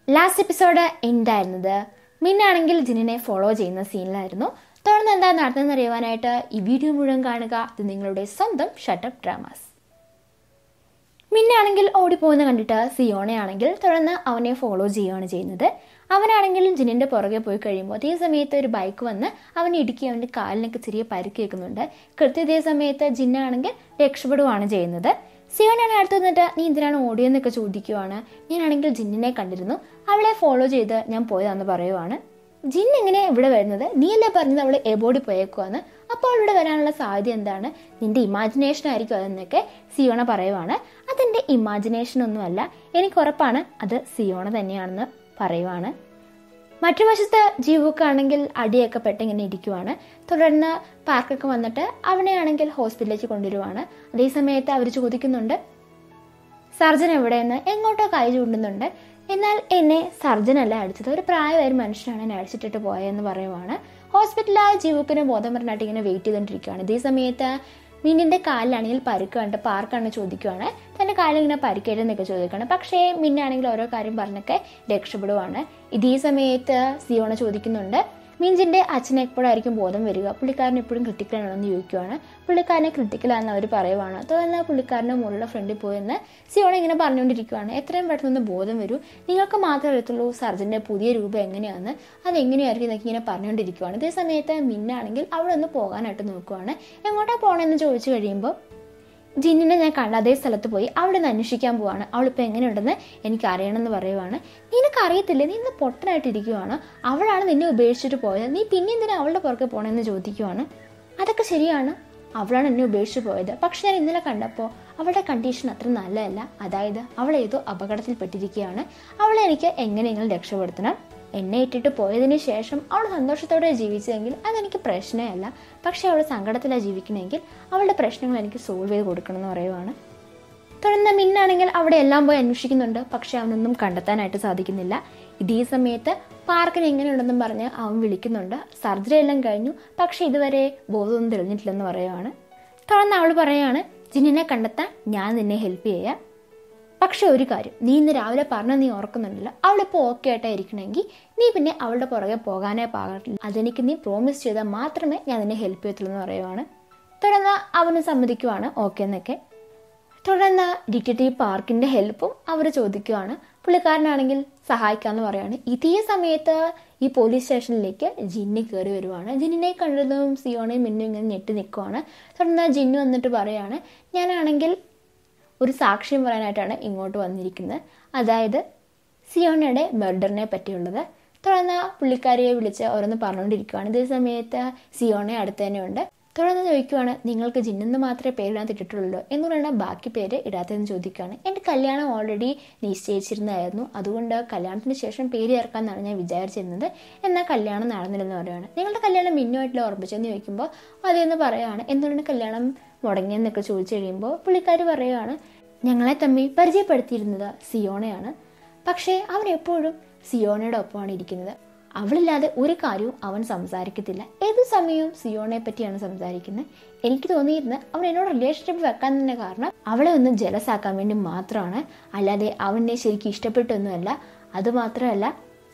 Last episode എന്തായിരുന്നത്? മിന്നാണെങ്കിൽ ജിന്നിനെ follow ചെയ്യുന്ന സീനിലായിരുന്നു. തുടർന്ന് എന്താ നടന്നതെന്ന് അറിയുവാനായിട്ട് ഈ വീഡിയോ മുഴുവൻ കാണുക. ഇത് നിങ്ങളുടെ സ്വന്തം ഷട്ടപ്പ് ഡ്രാമാസ്. മിന്നാണെങ്കിൽ ഓടിപ്പോകുന്ന കണ്ടിട്ട് സിയോണയാണെങ്കിൽ തുടർന്ന് അവനെ ഫോളോ ചെയ്യുകയാണ് ചെയ്യുന്നത്. അവനാണെങ്കിൽ ജിന്നിന്റെ പുറകെ പോയി കഴിയുമ്പോൾ അതേ സമയത്ത് ഒരു ബൈക്ക് വന്ന് അവനെ ഇടുക്കി അവന്റെ കാലിനൊക്കെ ചെറിയ പരിക്ക് കേൾക്കുന്നുണ്ട്. കൃത്യതേ സമയത്ത് ജിന്നാണെങ്കിൽ രക്ഷപ്പെടുകയാണ് ചെയ്യുന്നത്. സിയോനാണ് അടുത്ത് നിന്നിട്ട് നീ എന്തിനാണ് ഓടിയെന്നൊക്കെ ചോദിക്കുവാണ്. ഞാനാണെങ്കിൽ ജിന്നിനെ കണ്ടിരുന്നു, അവളെ ഫോളോ ചെയ്ത് ഞാൻ പോയതാന്ന് പറയുവാണ്. ജിൻ എങ്ങനെ ഇവിടെ വരുന്നത്? നീയല്ലേ പറഞ്ഞത് അവള് എബോഡി പോയേക്കുവാന്ന്. അപ്പോൾ അവളുടെ വരാനുള്ള സാധ്യത എന്താണ്? നിന്റെ ഇമാജിനേഷൻ ആയിരിക്കും അതെന്നൊക്കെ സിയോണ പറയുവാണ്. അതെന്റെ ഇമാജിനേഷൻ ഒന്നുമല്ല, എനിക്ക് ഉറപ്പാണ് അത് സിയോണ തന്നെയാണെന്ന് പറയുവാണ്. മറ്റു വശത്ത് ജീവുക്കാണെങ്കിൽ അടിയൊക്കെ പെട്ടിങ്ങനെ ഇരിക്കുവാണ്. തുടർന്ന് പാർക്കൊക്കെ വന്നിട്ട് അവനെ ആണെങ്കിൽ ഹോസ്പിറ്റലിലേക്ക് കൊണ്ടുവരുവാണ്. അതേ സമയത്ത് അവർ ചോദിക്കുന്നുണ്ട് സർജൻ എവിടെയെന്ന്. എങ്ങോട്ടോ കൈ ചൂണ്ടുന്നുണ്ട്. എന്നാൽ എന്നെ സർജനല്ല അടിച്ചത്, ഒരു പ്രായമായ മനുഷ്യനാണ് എന്നെ അടിച്ചിട്ടിട്ട് പോയെന്ന് പറയുവാണ്. ഹോസ്പിറ്റലിൽ ജീവുക്കിന് ബോധം പറഞ്ഞിട്ട് ഇങ്ങനെ വെയിറ്റ് ചെയ്തുകൊണ്ടിരിക്കുകയാണ്. ഇതേ സമയത്ത് മിന്നിന്റെ കാലിലാണെങ്കിൽ പരുക്ക് കണ്ട് പാർക്കാണ് ചോദിക്കുവാണ് തന്റെ കാലിലിങ്ങനെ പരിക്കേറ്റെന്നൊക്കെ ചോദിക്കുകയാണ്. പക്ഷേ മിന്നാണെങ്കിൽ ഓരോ കാര്യം പറഞ്ഞൊക്കെ രക്ഷപ്പെടുവാണ്. ഇതേ സമയത്ത് സിയോണ ചോദിക്കുന്നുണ്ട് മിഞ്ചിന്റെ അച്ഛനെ എപ്പോഴായിരിക്കും ബോധം വരിക, പുള്ളിക്കാരൻ എപ്പോഴും ക്രിട്ടിക്കലാണെന്ന് ചോദിക്കുവാണ്. പുള്ളിക്കാരനെ ക്രിട്ടിക്കലാണെന്ന് അവർ പറയുവാണ്. തുടർന്ന് പുള്ളിക്കാരൻ്റെ മുകളിലെ ഫ്രണ്ടിൽ പോയെന്ന് സിയോണ ഇങ്ങനെ പറഞ്ഞുകൊണ്ടിരിക്കുവാണ്. എത്രയും പെട്ടെന്ന് ബോധം വരൂ, നിങ്ങൾക്ക് മാത്രമേ അറിയത്തുള്ളൂ സർജന്റെ പുതിയ രൂപം എങ്ങനെയാണെന്ന്, അതെങ്ങനെയായിരിക്കും എന്നൊക്കെ ഇങ്ങനെ പറഞ്ഞുകൊണ്ടിരിക്കുവാണ്. ഇതേ സമയത്ത് മിന്നാണെങ്കിൽ അവിടെ ഒന്ന് പോകാനായിട്ട് നോക്കുവാണ്. എങ്ങോട്ടാ പോകണമെന്ന് ചോദിച്ചു കഴിയുമ്പോൾ ജിന്നിനെ ഞാൻ കണ്ട അതേ സ്ഥലത്ത് പോയി അവിടെ നിന്ന് അന്വേഷിക്കാൻ പോവാണ്. അവളിപ്പോൾ എങ്ങനെയുണ്ടെന്ന് എനിക്ക് അറിയണമെന്ന് പറയുവാണ്. നിനക്ക് അറിയത്തില്ലേ, നീ ഇന്ന് പൊട്ടനായിട്ടിരിക്കുവാണ്, അവളാണ് നിന്നെ ഉപേക്ഷിച്ചിട്ട് പോയത്, നീ പിന്നെ എന്തിനാ അവളുടെ പുറകെ പോകണമെന്ന് ചോദിക്കുവാണ്. അതൊക്കെ ശരിയാണ്, അവളാണ് എന്നെ ഉപേക്ഷിച്ച് പോയത്. പക്ഷെ ഞാൻ ഇന്നലെ കണ്ടപ്പോൾ അവളുടെ കണ്ടീഷൻ അത്ര നല്ലതല്ല. അതായത് അവൾ ഏതോ അപകടത്തിൽപ്പെട്ടിരിക്കുകയാണ്. അവളെ എനിക്ക് എങ്ങനെയെങ്കിലും രക്ഷപ്പെടുത്തണം. എന്നെ ഇട്ടിട്ട് പോയതിന് ശേഷം അവൾ സന്തോഷത്തോടെ ജീവിച്ചതെങ്കിൽ അതെനിക്ക് പ്രശ്നമല്ല. പക്ഷെ അവൾ സങ്കടത്തിലാണ് ജീവിക്കണമെങ്കിൽ അവളുടെ പ്രശ്നങ്ങൾ എനിക്ക് സോൾവ് ചെയ്ത് കൊടുക്കണം എന്ന് പറയുവാണ്. തുടർന്ന് മിന്നാണെങ്കിൽ അവിടെ എല്ലാം പോയി അന്വേഷിക്കുന്നുണ്ട്. പക്ഷെ അവനൊന്നും കണ്ടെത്താനായിട്ട് സാധിക്കുന്നില്ല. ഇതേ സമയത്ത് പാർക്കിന് എങ്ങനെയുണ്ടെന്നും പറഞ്ഞ് അവൻ വിളിക്കുന്നുണ്ട്. സർജറി എല്ലാം കഴിഞ്ഞു, പക്ഷെ ഇതുവരെ ബോധമൊന്നും തെളിഞ്ഞിട്ടില്ലെന്ന് പറയുവാണ്. തുടർന്ന് അവൾ പറയുകയാണ് ജിന്നിനെ കണ്ടെത്താൻ ഞാൻ നിന്നെ ഹെൽപ്പ് ചെയ്യാം. പക്ഷെ ഒരു കാര്യം, നീ ഇന്ന് രാവിലെ പറഞ്ഞ നീ ഓർക്കുന്നുണ്ടല്ലോ, അവളിപ്പോൾ ഓക്കെ ആയിട്ടാ ഇരിക്കണമെങ്കിൽ നീ പിന്നെ അവളുടെ പുറകെ പോകാനേ പാടില്ല. അതെനിക്ക് നീ പ്രോമിസ് ചെയ്താൽ മാത്രമേ ഞാൻ നിന്നെ ഹെൽപ്പ് ചെയ്യത്തുള്ളൂ എന്ന് പറയുവാണ്. തുടർന്ന് അവന് സമ്മതിക്കുവാണ് ഓക്കെ എന്നൊക്കെ. തുടർന്ന് ഡിറ്റക്റ്റീവ് പാർക്കിന്റെ ഹെൽപ്പും അവർ ചോദിക്കുവാണ്. പുള്ളിക്കാരനാണെങ്കിൽ സഹായിക്കാമെന്ന് പറയുകയാണ്. ഇതേ സമയത്ത് ഈ പോലീസ് സ്റ്റേഷനിലേക്ക് ജിന്നി കയറി വരുവാണ്. ജിന്നിനെ കണ്ടതും സിയോണയും മിന്നും ഇങ്ങനെ ഞെട്ടി നിൽക്കുവാണ്. തുടർന്ന് ജിന്നു വന്നിട്ട് പറയുകയാണ് ഞാനാണെങ്കിൽ ഒരു സാക്ഷ്യം പറയാനായിട്ടാണ് ഇങ്ങോട്ട് വന്നിരിക്കുന്നത്, അതായത് സിയോണയുടെ മർഡറിനെ പറ്റിയുള്ളത്. തുടർന്ന് പുള്ളിക്കാരിയെ വിളിച്ച് ഓരോന്ന് പറഞ്ഞുകൊണ്ടിരിക്കുകയാണ്. ഇതേ സമയത്ത് സിയോണ അടുത്ത് തന്നെ ഉണ്ട്. തുടർന്ന് ചോദിക്കുവാണ് നിങ്ങൾക്ക് ജിന്നെന്ന് മാത്രമേ പേരിടാൻ ഇട്ടിട്ടുള്ളൂ എന്ന് പറയുന്നത് ബാക്കി പേര് ഇടാത്തതെന്ന് ചോദിക്കുകയാണ്. എൻ്റെ കല്യാണം ഓൾറെഡി നിശ്ചയിച്ചിരുന്നതായിരുന്നു, അതുകൊണ്ട് കല്യാണത്തിന് ശേഷം പേര് ചേർക്കാമെന്നാണ് ഞാൻ വിചാരിച്ചിരുന്നത്. എന്നാൽ കല്യാണം നടന്നില്ലെന്ന് പറയുകയാണ്. നിങ്ങളുടെ കല്യാണം മിന്നുമായിട്ടില്ല ഉറപ്പിച്ചെന്ന് ചോദിക്കുമ്പോൾ അതെന്ന് പറയുകയാണ്. എന്തുകൊണ്ട് കല്യാണം മുടങ്ങിയെന്നൊക്കെ ചോദിച്ചു കഴിയുമ്പോൾ പുള്ളിക്കാർ പറയുകയാണ് ഞങ്ങളെ തമ്മിൽ പരിചയപ്പെടുത്തിയിരുന്നത് സിയോണയാണ്, പക്ഷേ അവൻ എപ്പോഴും സിയോണയുടെ ഒപ്പമാണ് ഇരിക്കുന്നത്. അവളില്ലാതെ ഒരു കാര്യവും അവൻ സംസാരിക്കത്തില്ല, ഏത് സമയവും സിയോണയെ പറ്റിയാണ് സംസാരിക്കുന്നത്. എനിക്ക് തോന്നിയിരുന്നത് അവൻ എന്നോട് റിലേഷൻഷിപ്പ് വെക്കാൻ തന്നെ കാരണം അവളെ ഒന്ന് ജലസാക്കാൻ വേണ്ടി മാത്രമാണ്, അല്ലാതെ അവനെ ശരിക്കും ഇഷ്ടപ്പെട്ടൊന്നുമല്ല. അതുമാത്രമല്ല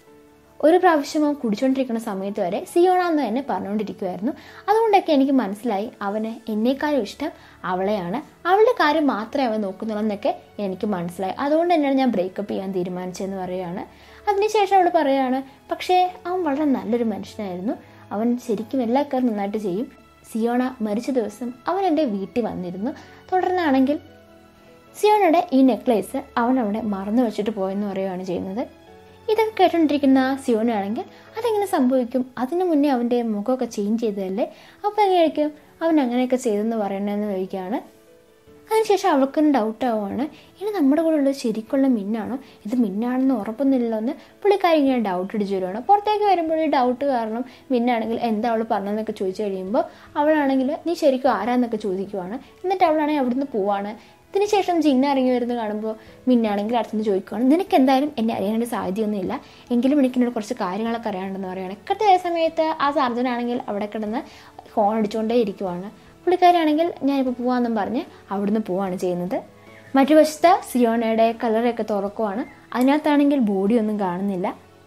ഒരു പ്രാവശ്യം അവൻ കുടിച്ചുകൊണ്ടിരിക്കുന്ന സമയത്ത് വരെ സിയോണ എന്ന് തന്നെ പറഞ്ഞുകൊണ്ടിരിക്കുമായിരുന്നു. അതുകൊണ്ടൊക്കെ എനിക്ക് മനസ്സിലായി അവന് എന്നേക്കാളും ഇഷ്ടം അവളെയാണ്, അവളുടെ കാര്യം മാത്രമേ അവൻ നോക്കുന്നുള്ളൂ എന്നൊക്കെ എനിക്ക് മനസ്സിലായി. അതുകൊണ്ട് തന്നെയാണ് ഞാൻ ബ്രേക്കപ്പ് ചെയ്യാൻ തീരുമാനിച്ചതെന്ന് പറയുകയാണ്. അതിനുശേഷം അവൾ പറയുകയാണ് പക്ഷേ അവൻ വളരെ നല്ലൊരു മനുഷ്യനായിരുന്നു, അവൻ ശരിക്കും എല്ലാ കാര്യം നന്നായിട്ട് ചെയ്യും. സിയോണ മരിച്ച ദിവസം അവൻ എൻ്റെ വീട്ടിൽ വന്നിരുന്നു. തുടർന്നാണെങ്കിൽ സിയോണയുടെ ഈ നെക്ലേസ് അവൻ അവിടെ മറന്നു വെച്ചിട്ട് പോയെന്ന് പറയുകയാണ് ചെയ്യുന്നത്. ഇതൊക്കെ കേട്ടോണ്ടിരിക്കുന്ന സിയോണയാണെങ്കിൽ അതെങ്ങനെ സംഭവിക്കും, അതിനു മുന്നേ അവൻ്റെ മുഖമൊക്കെ ചേഞ്ച് ചെയ്തതല്ലേ, അപ്പോൾ എങ്ങനെയായിരിക്കും അവൻ അങ്ങനെയൊക്കെ ചെയ്തെന്ന് പറയണമെന്ന് ചോദിക്കുകയാണ്. അതിനുശേഷം അവൾക്കൊരു ഡൗട്ട് ആവുകയാണ്, ഇനി നമ്മുടെ കൂടെ ഉള്ളത് ശരിക്കുള്ള മിന്നാണോ, ഇത് മിന്നാണെന്ന് ഉറപ്പൊന്നുമില്ലല്ലോ എന്ന് പുള്ളിക്കാരി ഇങ്ങനെ ഡൗട്ട് അടിച്ചു വരുവാണ്. പുറത്തേക്ക് വരുമ്പോൾ ഈ ഡൗട്ട് കാരണം മിന്നാണെങ്കിൽ എന്താ അവൾ പറഞ്ഞതെന്നൊക്കെ ചോദിച്ചു കഴിയുമ്പോൾ അവളാണെങ്കിൽ നീ ശരിക്കും ആരാന്നൊക്കെ ചോദിക്കുവാണ്. എന്നിട്ട് അവളാണെങ്കിൽ അവിടുന്ന് പോവാണ്. ഇതിനുശേഷം ജിന്ന ഇറങ്ങി വരുന്നത് കാണുമ്പോൾ മിന്നാണെങ്കിൽ അടുത്തുനിന്ന് ചോദിക്കുകയാണ് നിനക്ക് എന്തായാലും എന്നെ അറിയാനായിട്ട് സാധ്യതയൊന്നുമില്ല, എങ്കിലും എനിക്ക് എന്നോട് കുറച്ച് കാര്യങ്ങളൊക്കെ അറിയാണ്ടെന്ന് പറയുകയാണ്. കൃത്യ സമയത്ത് ആ സർജനാണെങ്കിൽ അവിടെ കിടന്ന് ഹോൺ അടിച്ചുകൊണ്ടേ ഇരിക്കുവാണ്. പുള്ളിക്കാരാണെങ്കിൽ ഞാനിപ്പോൾ പോവാമെന്നും പറഞ്ഞ് അവിടുന്ന് പോവാണ് ചെയ്യുന്നത്. മറ്റു വശത്ത് സിയോണയുടെ കളറൊക്കെ തുറക്കുവാണ്. അതിനകത്താണെങ്കിൽ ബോഡിയൊന്നും കാണുന്നില്ല.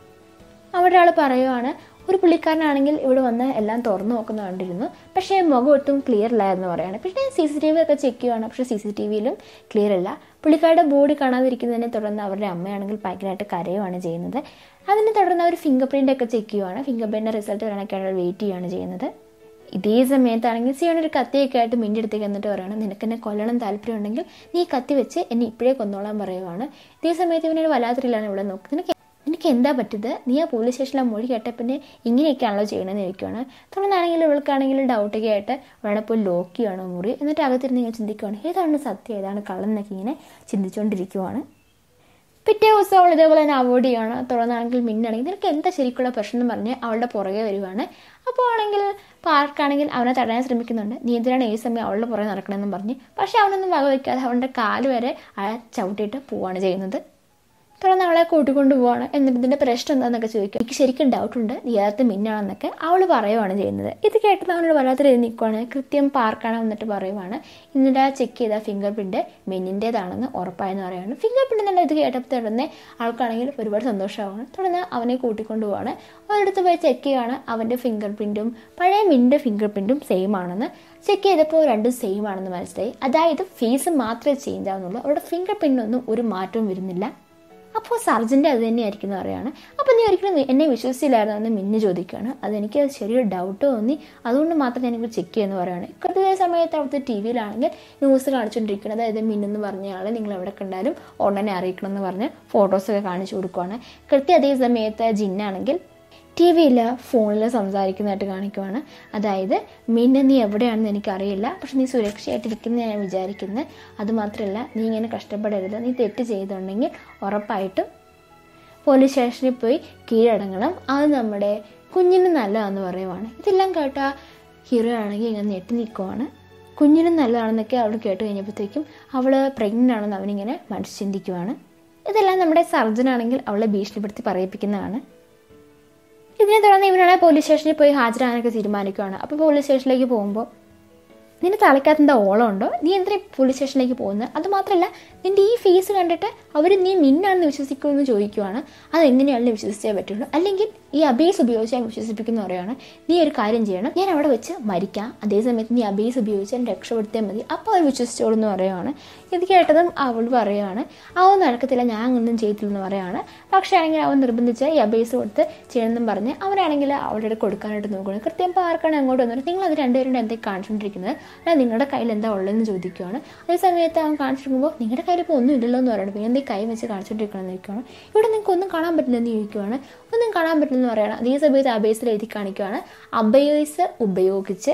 അവിടെ ആൾ പറയുവാണ്, ഒരു പുള്ളിക്കാരനാണെങ്കിൽ ഇവിടെ വന്ന് എല്ലാം തുറന്നു നോക്കുന്ന കണ്ടിരുന്നു, പക്ഷേ മുഖം ഒട്ടും ക്ലിയർ അല്ലായിരുന്നു പറയുകയാണ്. പിന്നെ CCTV ഒക്കെ ചെക്ക് ചെയ്യുകയാണ്, പക്ഷേ CCTVയിലും ക്ലിയർ അല്ല. പുള്ളിക്കാരുടെ ബോഡി കാണാതിരിക്കുന്നതിനെ തുടർന്ന് അവരുടെ അമ്മയാണെങ്കിൽ ഭയങ്കരമായിട്ട് കരയുവാണ് ചെയ്യുന്നത്. അതിനെ തുടർന്ന് അവർ ഫിംഗർ പ്രിൻ്റ് ഒക്കെ ചെക്ക് ചെയ്യുവാണ്. ഫിംഗർ പ്രിൻ്റിൻ്റെ റിസൾട്ട് വരാനൊക്കെയാണ് വെയിറ്റ് ചെയ്യുകയാണ് ചെയ്യുന്നത്. ഇതേ സമയത്താണെങ്കിൽ സിയോൺ ഒരു കത്തിയൊക്കെ ആയിട്ട് മിൻ്റെ അടുത്തേക്ക് എന്നിട്ട് പറയുകയാണ്, നിനക്കെന്നെ കൊല്ലണം താല്പര്യം ഉണ്ടെങ്കിൽ നീ കത്തി വെച്ച് എന്നെ ഇപ്പോഴേ കൊന്നോളാൻ പറയുവാണ്. ഇതേ സമയത്ത് ഇവനൊരു വല്ലാത്തൊരിലാണ് ഇവിടെ നോക്കുന്നത്. നിനക്ക് എന്താ പറ്റിയത്, നീ ആ പോലീസ് സ്റ്റേഷനിലെ മൊഴി കേട്ട പിന്നെ ഇങ്ങനെയൊക്കെയാണല്ലോ ചെയ്യണമെന്ന് ചോദിക്കുകയാണ്. തുടർന്നാണെങ്കിൽ ഇവൾക്കാണെങ്കിൽ ഡൗട്ടൊക്കെ ആയിട്ട് അവളെ പോയി ലോക്ക് ചെയ്യുകയാണ് മുറി. എന്നിട്ട് അകത്തിരുന്ന് ഇങ്ങനെ ചിന്തിക്കുകയാണ്, ഏതാണ് സത്യം ഏതാണ് കള്ളം എന്നൊക്കെ ഇങ്ങനെ ചിന്തിച്ചുകൊണ്ടിരിക്കുവാണ്. പിറ്റേ ദിവസം അവൾ ഇതേപോലെ തന്നെ അവോയ്ഡ് ചെയ്യുകയാണ്. തുടർന്നാണെങ്കിൽ മിന്നാണെങ്കിൽ നിനക്ക് എന്താ ശരിക്കുള്ള പ്രശ്നം എന്ന് പറഞ്ഞ് അവളുടെ പുറകെ വരുവാണ്. അപ്പോൾ ആണെങ്കിൽ പാർക്കാണെങ്കിൽ അവനെ തടയാൻ ശ്രമിക്കുന്നുണ്ട്. നീ എന്തിനാണ് ഈ സമയം അവളുടെ പുറകെ നടക്കണമെന്നും പറഞ്ഞ്. പക്ഷേ അവനൊന്നും വകവയ്ക്കാതെ അവളുടെ കാല് വരെ അയാൾ ചവിട്ടിയിട്ട് പോവുകയാണ് ചെയ്യുന്നത്. തുടർന്ന് അവളെ കൂട്ടിക്കൊണ്ട് പോവാണ്. എന്നിട്ട് ഇതിൻ്റെ പ്രശ്നം എന്താണെന്നൊക്കെ ചോദിക്കും. എനിക്ക് ശരിക്കും ഡൗട്ടുണ്ട് നീ യഥാർത്ഥ മിന്നാണെന്നൊക്കെ അവൾ പറയുവാണ് ചെയ്യുന്നത്. ഇത് കേട്ടത് അവനോട് വല്ലാത്ത രീതി നിൽക്കുവാണ്. കൃത്യം പാർക്കാണ് വന്നിട്ട് പറയുവാണ്, ഇന്നിട്ട് ചെക്ക് ചെയ്ത ഫിംഗർ പ്രിൻ്റ് മിന്നിൻ്റേതാണെന്ന് ഉറപ്പായെന്ന് പറയുകയാണ്. ഫിംഗർ പ്രിൻ്റ് തന്നെ ഇത് കേട്ടപ്പോൾ തുടർന്ന് ആൾക്കാണെങ്കിൽ ഒരുപാട് സന്തോഷമാവാണ്. തുടർന്ന് അവനെ കൂട്ടിക്കൊണ്ട് പോവാണ്. അവരുടെ പോയി ചെക്ക് ചെയ്യുകയാണ്. അവൻ്റെ ഫിംഗർ പ്രിൻറ്റും പഴയ മിൻ്റെ ഫിംഗർ പ്രിൻറ്റും സെയിം ആണെന്ന് ചെക്ക് ചെയ്തപ്പോൾ രണ്ടും സെയിം ആണെന്ന് മനസ്സിലായി. അതായത് ഫേസ് മാത്രമേ ചേഞ്ച് ആവുന്നുള്ളൂ, അവരുടെ ഫിംഗർ പ്രിൻ്റൊന്നും ഒരു മാറ്റവും വരുന്നില്ല. അപ്പോൾ സർജൻ്റെ അത് തന്നെയായിരിക്കും എന്ന് പറയുകയാണ്. അപ്പോൾ നീ ഒരിക്കലും എന്നെ വിശ്വസിച്ചില്ലായിരുന്നു എന്ന് മിന്നു ചോദിക്കുകയാണ്. അതെനിക്ക് ചെറിയൊരു ഡൗട്ട് തോന്നി, അതുകൊണ്ട് മാത്രം ഞാനിപ്പോൾ ചെക്ക് ചെയ്യുമെന്ന് പറയുകയാണ്. കൃത്യ സമയത്ത് അവിടുത്തെ TV-യിലാണെങ്കിൽ ന്യൂസ് കാണിച്ചുകൊണ്ടിരിക്കുന്നത്, അതായത് മിന്നെന്ന് പറഞ്ഞയാൾ നിങ്ങൾ എവിടെ കണ്ടാലും ഉടനെ അറിയിക്കണം എന്ന് പറഞ്ഞ് ഫോട്ടോസൊക്കെ കാണിച്ചു കൊടുക്കുകയാണ്. കൃത്യം അതേ സമയത്ത് ജിന്നാണെങ്കിൽ TV-യിൽ ഫോണിൽ സംസാരിക്കുന്നതായിട്ട് കാണിക്കുവാണ്. അതായത് മിന്നെ നീ എവിടെയാണെന്ന് എനിക്കറിയില്ല, പക്ഷെ നീ സുരക്ഷയായിട്ടിരിക്കുന്ന ഞാൻ വിചാരിക്കുന്നത്. അതുമാത്രമല്ല നീ ഇങ്ങനെ കഷ്ടപ്പെടരുത്, നീ തെറ്റ് ചെയ്തിട്ടുണ്ടെങ്കിൽ ഉറപ്പായിട്ടും പോലീസ് സ്റ്റേഷനിൽ പോയി കീഴടങ്ങണം, അത് നമ്മുടെ കുഞ്ഞിന് നല്ലതാണെന്ന് പറയുവാണ്. ഇതെല്ലാം കേട്ട ഹീറോ ആണെങ്കിൽ ഇങ്ങനെ ഞെട്ടി നിൽക്കുവാണ്. കുഞ്ഞിനും നല്ലതാണെന്നൊക്കെ അവൾ കേട്ട് കഴിഞ്ഞപ്പോഴത്തേക്കും അവൾ പ്രഗ്നൻ്റ് ആണെന്ന് അവനിങ്ങനെ മനസ്സ് ചിന്തിക്കുവാണ്. ഇതെല്ലാം നമ്മുടെ സർജനാണെങ്കിൽ അവളെ ഭീഷണിപ്പെടുത്തി പറയിപ്പിക്കുന്നതാണ്. ഇതിനെ തുടർന്ന് ഇവനാണ് പോലീസ് സ്റ്റേഷനിൽ പോയി ഹാജരാകാനൊക്കെ തീരുമാനിക്കുകയാണ്. അപ്പോൾ പോലീസ് സ്റ്റേഷനിലേക്ക് പോകുമ്പോൾ, നിന്റെ തലയ്ക്കകത്ത് എന്താ ഓളം ഉണ്ടോ, നീ എന്തിനാ പോലീസ് സ്റ്റേഷനിലേക്ക് പോകുന്നത്, അതുമാത്രമല്ല നിൻ്റെ ഈ ഫേസ് കണ്ടിട്ട് അവർ നീ മിന്നാണെന്ന് വിശ്വസിക്കുമെന്ന് ചോദിക്കുവാണ്. അതെങ്ങനെയാണെന്ന് വിശ്വസിച്ചേ പറ്റുള്ളൂ, അല്ലെങ്കിൽ ഈ അബേസ് ഉപയോഗിച്ച് ഞാൻ വിശ്വസിപ്പിക്കുന്ന പറയുകയാണ്. നീ ഒരു കാര്യം ചെയ്യണം, ഞാൻ അവിടെ വെച്ച് മരിക്കാം, അതേസമയത്ത് നീ അബേസ് ഉപയോഗിച്ച് എന്നെ രക്ഷപ്പെടുത്തിയാൽ മതി, അപ്പോൾ അവർ വിശ്വസിച്ചോളൂ എന്ന് പറയുകയാണ്. ഇത് കേട്ടതും അവൾ പറയുകയാണ്, അവൻ നടക്കത്തില്ല, ഞാൻ ഒന്നും ചെയ്തില്ലെന്ന് പറയുകയാണ്. പക്ഷേ ആണെങ്കിൽ അവൻ നിർബന്ധിച്ച് ഈ അബേസ് കൊടുത്ത് ചെയ്യണമെന്നും പറഞ്ഞ് അവനാണെങ്കിൽ അവളുടെ കൊടുക്കാനായിട്ട് നോക്കുകയാണ്. കൃത്യം പാർക്കാണ് അങ്ങോട്ട് വന്നിട്ട് നിങ്ങൾ അത് രണ്ടുപേരുടെ എന്തൊക്കെ കാണിച്ചുകൊണ്ടിരിക്കുന്നത്, അല്ല നിങ്ങളുടെ കയ്യിൽ എന്താ ഉള്ളതെന്ന് ചോദിക്കുകയാണ്. അതേസമയത്ത് അവൻ കാണിച്ചിരിക്കുമ്പോൾ നിങ്ങളുടെ കയ്യിൽ ഇപ്പോൾ ഒന്നും ഇല്ലല്ലോ എന്ന് പറയുന്നത്, പിന്നെ എന്തെങ്കിലും കൈ വെച്ച് കാണിച്ചുകൊണ്ടിരിക്കണമെന്ന് ചോദിക്കുകയാണ്. ഇവിടെ നിങ്ങൾക്ക് ഒന്നും കാണാൻ പറ്റില്ലെന്ന് ചോദിക്കുകയാണ്. ഒന്നും കാണാൻ പറ്റില്ലെന്ന് പറയണം. അതേ സമയത്ത് അബേസിൽ എഴുതി കാണിക്കുകയാണ്, അബേസ് ഉപയോഗിച്ച്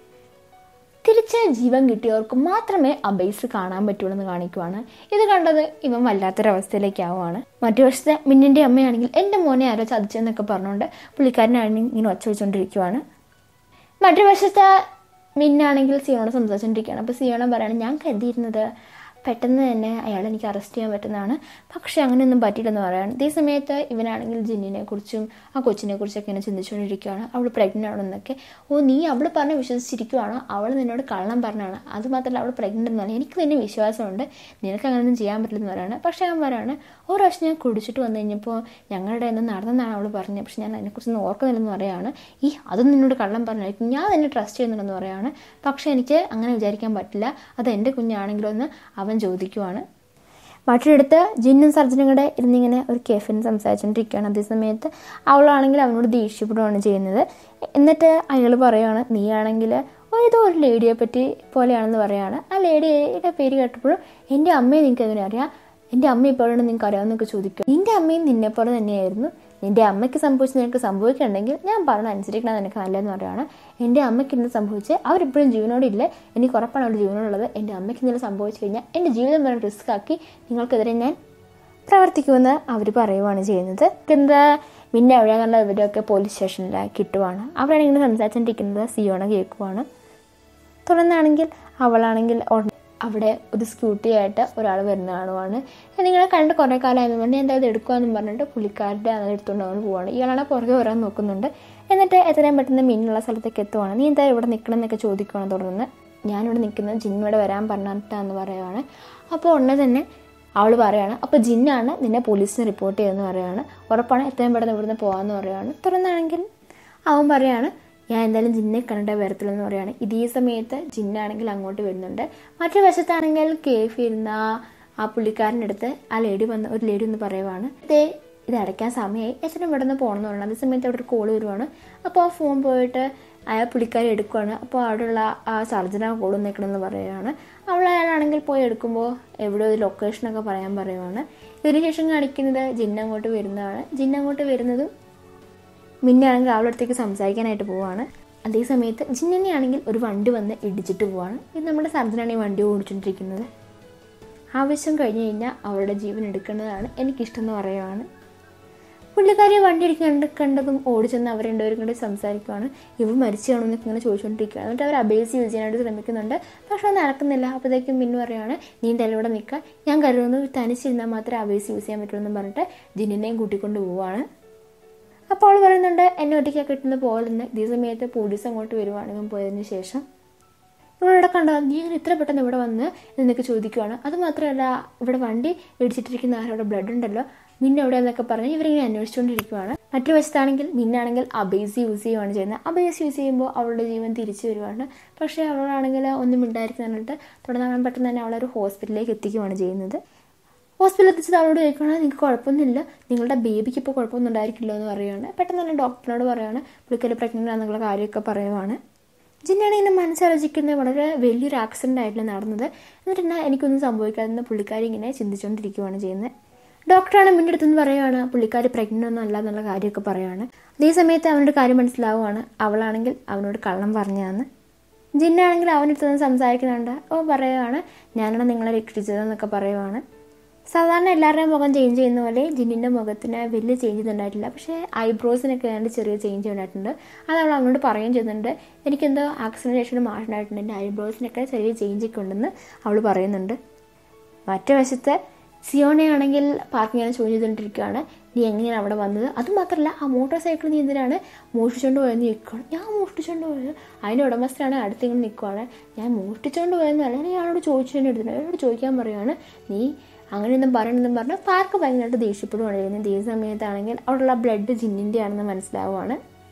തിരിച്ച് ജീവൻ കിട്ടിയവർക്ക് മാത്രമേ അബേസ് കാണാൻ പറ്റുള്ളൂ എന്ന് കാണിക്കുവാണ്. ഇത് കണ്ടത് ഇവൻ വല്ലാത്തൊരവസ്ഥയിലേക്കാവുകയാണ്. മറ്റു വശത്തെ മിന്നിൻ്റെ അമ്മയാണെങ്കിൽ എൻ്റെ മോനെ ആരോ ചതിച്ചെന്നൊക്കെ പറഞ്ഞുകൊണ്ട് പുള്ളിക്കാരനാണെങ്കിൽ ഇങ്ങനെ ഒച്ച വെച്ചുകൊണ്ടിരിക്കുവാണ്. മറ്റൊരു വശത്തെ മിന്നാണെങ്കിൽ സിയോണ സംസാരിച്ചുകൊണ്ടിരിക്കുകയാണ്. അപ്പോൾ സിയോണ പറയുകയാണ്, ഞാൻ കരുതിയിരുന്നത് പെട്ടെന്ന് തന്നെ അയാൾ എനിക്ക് അറസ്റ്റ് ചെയ്യാൻ പറ്റുന്നതാണ്, പക്ഷേ അങ്ങനെയൊന്നും പറ്റിയില്ലെന്ന് പറയുകയാണ്. ഇതേ സമയത്ത് ഇവനാണെങ്കിൽ ജിന്നിനെ കുറിച്ചും ആ കൊച്ചിനെ കുറിച്ചൊക്കെ ഇങ്ങനെ ചിന്തിച്ചുകൊണ്ടിരിക്കുകയാണ്. അവൾ പ്രഗ്നൻ്റ് ആണെന്നൊക്കെ. നീ അവൾ പറഞ്ഞ് വിശ്വസിച്ചിരിക്കുകയാണോ, അവൾ നിന്നോട് കള്ളം പറഞ്ഞാണ്, അതുമാത്രമല്ല അവൾ പ്രഗ്നൻ്റ് എന്നാണ്, എനിക്ക് നിന്നെ വിശ്വാസമുണ്ട്, നിനക്ക് അങ്ങനെയൊന്നും ചെയ്യാൻ പറ്റില്ലെന്ന് പറയുകയാണ്. പക്ഷേ അവൻ പറയുകയാണ്, ഒരു പ്രാവശ്യം ഞാൻ കുടിച്ചിട്ട് വന്നു കഴിഞ്ഞപ്പോൾ ഞങ്ങളുടെ എന്നെ നടന്നെന്നാണ് അവൾ പറഞ്ഞത്, പക്ഷെ ഞാൻ അതിനെക്കുറിച്ചൊന്നും ഓർക്കുന്നില്ലെന്ന് പറയുകയാണ്. അതും നിന്നോട് കള്ളം പറഞ്ഞായിരിക്കും, ഞാൻ നിന്നെ ട്രസ്റ്റ് ചെയ്യുന്നുണ്ടെന്ന് പറയുകയാണ്. പക്ഷേ എനിക്ക് അങ്ങനെ വിചാരിക്കാൻ പറ്റില്ല, അത് എൻ്റെ കുഞ്ഞാണെങ്കിലോ എന്ന് അവൻ ചോദിക്കുവാണ്. മറ്റൊരിടത്ത് ജിന്നും സർജനും കൂടെ ഇരുന്നിങ്ങനെ ഒരു കെഫിന് സംസാരിച്ചുകൊണ്ടിരിക്കുകയാണ്. അതേസമയത്ത് അവളാണെങ്കിൽ അവനോട് ദേഷ്യപ്പെടുകയാണ് ചെയ്യുന്നത്. എന്നിട്ട് അയാൾ പറയുകയാണ്, നീയാണെങ്കിൽ ഏതോ ഒരു ലേഡിയെ പറ്റി പോലെയാണെന്ന് പറയുകയാണ്. ആ ലേഡിയുടെ പേര് കേട്ടപ്പോഴും എൻ്റെ അമ്മയെ നിങ്ങൾക്ക് എങ്ങനെ അറിയാം, എൻ്റെ അമ്മ ഇപ്പോഴാണ് നിങ്ങൾക്ക് അറിയാമെന്നൊക്കെ ചോദിക്കുക. നിൻ്റെ അമ്മയും നിന്നെപ്പോലെ തന്നെയായിരുന്നു, നിൻ്റെ അമ്മയ്ക്ക് സംഭവിച്ചത് നിനക്ക് സംഭവിക്കണമെങ്കിൽ ഞാൻ പറഞ്ഞ അനുസരിക്കണം നിനക്ക് നല്ലതെന്ന് പറയുകയാണ്. എൻ്റെ അമ്മയ്ക്ക് ഇന്ന് സംഭവിച്ച് അവരിപ്പോഴും ജീവനോടില്ല, എനിക്ക് ഉറപ്പാണ് അവരുടെ ജീവനോടുള്ളത്. എൻ്റെ അമ്മയ്ക്ക് എന്തെങ്കിലും സംഭവിച്ചു കഴിഞ്ഞാൽ എൻ്റെ ജീവിതം വരെ റിസ്ക് ആക്കി നിങ്ങൾക്കെതിരെ ഞാൻ പ്രവർത്തിക്കുമെന്ന് അവർ പറയുകയാണ് ചെയ്യുന്നത്. എന്താ പിന്നെ എവിടെയാണെന്നുള്ള ഇവരൊക്കെ പോലീസ് സ്റ്റേഷനിൽ കിട്ടുവാണ്. അവരാണ് ഇങ്ങനെ സംസാരിച്ചുകൊണ്ടിരിക്കുന്നത്. സിയോണ കേൾക്കുവാണ്. തുടർന്നാണെങ്കിൽ അവളാണെങ്കിൽ അവിടെ ഒരു സ്കൂട്ടിയായിട്ട് ഒരാൾ വരുന്ന കാണുവാണ്. നിങ്ങളെ കണ്ട് കുറേ കാലമായെന്ന് പറഞ്ഞാൽ എന്താ അത് എടുക്കുവാന്നും പറഞ്ഞിട്ട് പുള്ളിക്കാരുടെ അത് എടുത്തുകൊണ്ട് അവൻ പോവാണ്. ഇയാളാണ് പുറകെ വരാൻ നോക്കുന്നുണ്ട്. എന്നിട്ട് എത്രയും പെട്ടെന്ന് മീനുള്ള സ്ഥലത്തേക്ക് എത്തുവാണ്. നീ എന്താ ഇവിടെ നിൽക്കണം എന്നൊക്കെ ചോദിക്കുകയാണ്. തുടർന്ന് ഞാനിവിടെ നിൽക്കുന്നത് ജിന്നിവിടെ വരാൻ പറഞ്ഞിട്ടാന്ന് പറയുവാണ്. അപ്പോൾ ഉടനെ തന്നെ അവൾ പറയാണ് അപ്പോൾ ജിന്നാണ് നിന്നെ പോലീസിന് റിപ്പോർട്ട് ചെയ്തെന്ന് പറയുകയാണ്. ഉറപ്പാണ് എത്രയും പെട്ടെന്ന് ഇവിടുന്ന് പോകാമെന്ന് പറയുകയാണ്. തുടർന്നാണെങ്കിൽ അവൻ പറയാണ് ഞാൻ എന്തായാലും ജിന്നെ കണ്ടിട്ടേ വരത്തില്ലെന്ന് പറയുകയാണ്. ഇതേ സമയത്ത് ജിന്നാണെങ്കിൽ അങ്ങോട്ട് വരുന്നുണ്ട്. മറ്റൊരു വശത്താണെങ്കിൽ കേഫ് ഇരുന്ന ആ പുള്ളിക്കാരൻ്റെ അടുത്ത് ഒരു ലേഡി ഒന്ന് പറയുവാണ് ഇത് അടയ്ക്കാൻ സമയമായി എത്രയും പെട്ടെന്ന് പോകണമെന്ന് പറയുന്നത്. അതേ സമയത്ത് അവിടെ ഒരു കോൾ വരുവാണ്. അപ്പോൾ ആ ഫോൺ പോയിട്ട് അയാൾ പുള്ളിക്കാരി എടുക്കുകയാണ്. അപ്പോൾ അവിടെയുള്ള ആ സർജന കോൾ നിൽക്കണമെന്ന് പറയുകയാണ്. അയാളാണെങ്കിൽ പോയി എടുക്കുമ്പോൾ എവിടെ ഒരു ലൊക്കേഷനൊക്കെ പറയാൻ പറയുവാണ്. ഇതിനുശേഷം കാണിക്കുന്നത് ജിന്നങ്ങോട്ട് വരുന്നതാണ്. ജിന്നങ്ങോട്ട് വരുന്നതും മിന്നാണെങ്കിൽ അവളുടെ അടുത്തേക്ക് സംസാരിക്കാനായിട്ട് പോവാണ്. അതേ സമയത്ത് ജിന്നിനെയാണെങ്കിൽ ഒരു വണ്ടി വന്ന് ഇടിച്ചിട്ട് പോവാണ്. ഇത് നമ്മുടെ സർജനാണ് ഈ വണ്ടി ഓടിച്ചുകൊണ്ടിരിക്കുന്നത്. ആവശ്യം കഴിഞ്ഞ് കഴിഞ്ഞാൽ അവളുടെ ജീവൻ എടുക്കുന്നതാണ് എനിക്കിഷ്ടം എന്ന് പറയുവാണ്. പുള്ളിക്കാരി വണ്ടി കണ്ടതും ഓടിച്ചെന്ന് അവർ രണ്ടുപേരും കൂടി സംസാരിക്കുവാണ്. ഇവ മരിച്ചു കാണുമെന്നൊക്കെ ഇങ്ങനെ ചോദിച്ചുകൊണ്ടിരിക്കുകയാണ്. എന്നിട്ട് അവർ അബേസ് യൂസ് ചെയ്യാനായിട്ട് ശ്രമിക്കുന്നുണ്ട്. പക്ഷെ അത് നടക്കുന്നില്ല. അപ്പോഴത്തേക്കും മിന്നു പറയുകയാണ് നീ എന്തായാലും ഇവിടെ നിൽക്കുക, ഞാൻ കരുതുന്നത് തനിച്ചിരുന്നാൽ മാത്രമേ അബേസ് യൂസ് ചെയ്യാൻ പറ്റുള്ളൂ എന്ന് പറഞ്ഞിട്ട് ജിന്നിനെയും കൂട്ടിക്കൊണ്ട് പോവുകയാണ്. അപ്പോൾ അവൾ പറയുന്നുണ്ട് എന്നെ ഒറ്റയ്ക്കൊക്കെ കിട്ടുന്ന പോലെന്ന്. ഇതേ സമയത്ത് പോലീസ് അങ്ങോട്ട് വരുവാണ്. ഇവൻ പോയതിന് ശേഷം ഇവളിവിടെ കണ്ടത് നീ ഇത്ര പെട്ടെന്ന് ഇവിടെ വന്ന് എന്നൊക്കെ ചോദിക്കുവാണ്. അതുമാത്രമല്ല ഇവിടെ വണ്ടി ഇടിച്ചിട്ടിരിക്കുന്ന ആരോടെ ബ്ലഡ് ഉണ്ടല്ലോ, മിന്ന എവിടെയെന്നൊക്കെ പറഞ്ഞ് ഇവരിങ്ങനെ അന്വേഷിച്ചുകൊണ്ടിരിക്കുവാണ്. മറ്റു വശത്താണെങ്കിൽ മിന്നാണെങ്കിൽ അബേസ് യൂസ് ചെയ്യുകയാണ് ചെയ്യുന്നത്. അബേസ് യൂസ് ചെയ്യുമ്പോൾ അവളുടെ ജീവൻ തിരിച്ചു വരുവാണ്. പക്ഷേ അവളാണെങ്കിൽ ഒന്നും മിണ്ടായിരിക്കുന്നിട്ട് തുടർന്ന് പെട്ടെന്ന് തന്നെ അവളൊരു ഹോസ്പിറ്റലിലേക്ക് എത്തിക്കുകയാണ് ചെയ്യുന്നത്. ഹോസ്പിറ്റലിൽ എത്തിച്ചത് അവളോട് ചോദിക്കുകയാണ് നിങ്ങൾക്ക് കുഴപ്പമൊന്നുമില്ല, നിങ്ങളുടെ ബേബിക്ക് ഇപ്പോൾ കുഴപ്പമൊന്നും ഉണ്ടായിരിക്കില്ല എന്ന് പറയുകയാണ്. പെട്ടെന്ന് തന്നെ ഡോക്ടറിനോട് പറയുകയാണ് പുള്ളിക്കാരി പ്രഗ്നൻ്റ് ആണെന്നുള്ള കാര്യമൊക്കെ പറയുവാണ്. ജിന്നാണ് ഇങ്ങനെ മനസ്സാലോചിക്കുന്നത് വളരെ വലിയൊരു ആക്സിഡൻ്റ് ആയിട്ടില്ല നടന്നത്. എന്നിട്ട് എന്നാൽ എനിക്കൊന്നും സംഭവിക്കാതെന്ന് പുള്ളിക്കാരി ഇങ്ങനെ ചിന്തിച്ചുകൊണ്ടിരിക്കുകയാണ് ചെയ്യുന്നത്. ഡോക്ടറാണ് മുന്നേ അടുത്തെന്ന് പറയുകയാണ് പുള്ളിക്കാരി പ്രഗ്നൻ്റ് ഒന്നും അല്ല എന്നുള്ള കാര്യമൊക്കെ പറയുകയാണ്. അതേ സമയത്ത് അവനോട് കാര്യം മനസ്സിലാവുകയാണ് അവളാണെങ്കിൽ അവനോട് കള്ളം പറഞ്ഞാന്ന്. ജിന്നാണെങ്കിൽ അവനടുത്ത് സംസാരിക്കുന്നുണ്ട്. പറയുകയാണ് ഞാനാണ് നിങ്ങളെ രക്ഷിച്ചതെന്നൊക്കെ പറയുവാണ്. സാധാരണ എല്ലാവരുടെയും മുഖം ചേഞ്ച് ചെയ്യുന്ന പോലെ ജിന്നിൻ്റെ മുഖത്തിന് വലിയ ചേഞ്ച് ഉണ്ടായിട്ടില്ല. പക്ഷേ ഐബ്രോസിനൊക്കെ വേണ്ടി ചെറിയ ചേഞ്ച് ഉണ്ടായിട്ടുണ്ട്. അത് അവൾ അവനോട് പറയുകയും ചെയ്യുന്നുണ്ട്. എനിക്കെന്തോ ആക്സിഡൻറ്റ് ശേഷം മാറ്റം ഉണ്ടായിട്ടുണ്ട്, എൻ്റെ ഐബ്രോസിനൊക്കെ ചെറിയ ചേഞ്ചൊക്കെ ഉണ്ടെന്ന് അവൾ പറയുന്നുണ്ട്. മറ്റു വശത്ത് സിയോണയാണെങ്കിൽ പാർക്കിങ്ങനെ ചോദ്യം ചെയ്തുകൊണ്ടിരിക്കുകയാണ് നീ എങ്ങനെയാണ് അവിടെ വന്നത്, അതുമാത്രമല്ല ആ മോട്ടോർ സൈക്കിൾ നീ എന്തിനാണ് മോഷ്ടിച്ചുകൊണ്ട് പോയെന്ന് നിൽക്കുകയാണ്. ഞാൻ മോഷ്ടിച്ചുകൊണ്ട് പോയത് അതിൻ്റെ ഉടമസ്ഥനാണ് അടുത്തിങ്ങനെ നിൽക്കുകയാണ്. ഞാൻ മോഷ്ടിച്ചുകൊണ്ട് പോയെന്നല്ല, ഞാൻ അയാളോട് ചോദിച്ചു തന്നെ എടുത്തിട്ടുണ്ട്. അയാളോട് ചോദിക്കാൻ പറയുകയാണ് നീ അങ്ങനെയൊന്നും പറയണമെന്നും പറഞ്ഞ് പാർക്ക് ഭയങ്കരമായിട്ട് ദേഷ്യപ്പെടുകയാണ് ചെയ്യുന്നത്. ഈ സമയത്താണെങ്കിൽ അവിടെയുള്ള ബ്ലഡ് ജിന്നിൻ്റെ ആണെന്ന് മനസ്സിലാവുകയാണ്.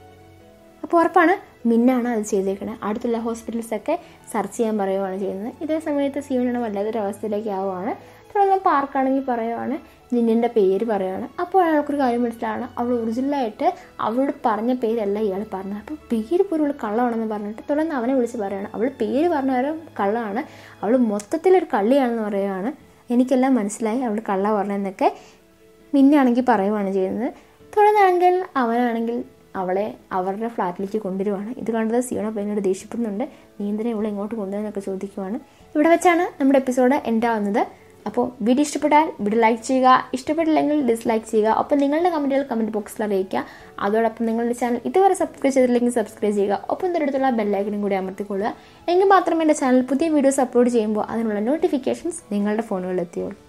അപ്പോൾ ഉറപ്പാണ് മിന്നാണ് അത് ചെയ്തേക്കണത്. അടുത്തുള്ള ഹോസ്പിറ്റൽസൊക്കെ സെർച്ച് ചെയ്യാൻ പറയുകയാണ് ചെയ്യുന്നത്. ഇതേ സമയത്ത് സിയോനാണ് വല്ലാത്തൊരു അവസ്ഥയിലേക്ക് ആവുകയാണ്. തുടർന്ന് പാർക്കാണെങ്കിൽ പറയുവാണ് ജിന്നിൻ്റെ പേര് പറയുകയാണ്. അപ്പോൾ അയാൾക്കൊരു കാര്യം മനസ്സിലാണ് അവൾ ഒറിജിനലായിട്ട് അവളോട് പറഞ്ഞ പേരല്ല ഇയാൾ പറഞ്ഞത്. അപ്പോൾ പേര് പോലും അവൾ കള്ളമാണെന്ന് പറഞ്ഞിട്ട് തുടർന്ന് അവനെ വിളിച്ച് പറയുകയാണ് അവൾ പേര് പറഞ്ഞവരും കള്ളമാണ്, അവൾ മൊത്തത്തിലൊരു കള്ളിയാണെന്ന് പറയുകയാണ്. എനിക്കെല്ലാം മനസ്സിലായി അവൾ കള്ള പറഞ്ഞെന്നൊക്കെ മിന്നാണെങ്കിൽ പറയുവാണ് ചെയ്യുന്നത്. തുടർന്നാണെങ്കിൽ അവനാണെങ്കിൽ അവളെ അവരുടെ ഫ്ലാറ്റിലേക്ക് കൊണ്ടുവരുവാണ്. ഇത് കണ്ടത് സിയോണ ഭയങ്കര ദേഷ്യപ്പെടുന്നുണ്ട്. നീ എന്തിനാ ഇവളെ ഇങ്ങോട്ട് കൊണ്ടുവന്നൊക്കെ ചോദിക്കുവാണ്. ഇവിടെ വെച്ചാണ് നമ്മുടെ എപ്പിസോഡ് എൻഡ് ആവുന്നത്. അപ്പോൾ വീഡിയോ ഇഷ്ടപ്പെട്ടാൽ വീഡിയോ ലൈക്ക് ചെയ്യുക, ഇഷ്ടപ്പെട്ടില്ലെങ്കിൽ ഡിസ്ലൈക്ക് ചെയ്യുക. ഒപ്പം നിങ്ങളുടെ കമൻറ്റുകൾ കമൻറ്റ് ബോക്സിൽ അറിയിക്കുക. അതോടൊപ്പം നിങ്ങളുടെ ചാനൽ ഇതുവരെ സബ്സ്ക്രൈബ് ചെയ്തില്ലെങ്കിൽ സബ്സ്ക്രൈബ് ചെയ്യുക. ഒപ്പം തൊട്ടടുത്തുള്ള ബെല്ലൈക്കനും കൂടി അമർത്തിക്കൊള്ളുക. എങ്കിൽ മാത്രമേ എൻ്റെ ചാനൽ പുതിയ വീഡിയോസ് അപ്ലോഡ് ചെയ്യുമ്പോൾ അതിനുള്ള നോട്ടിഫിക്കേഷൻസ് നിങ്ങളുടെ ഫോണുകളിൽ എത്തിയുള്ളൂ.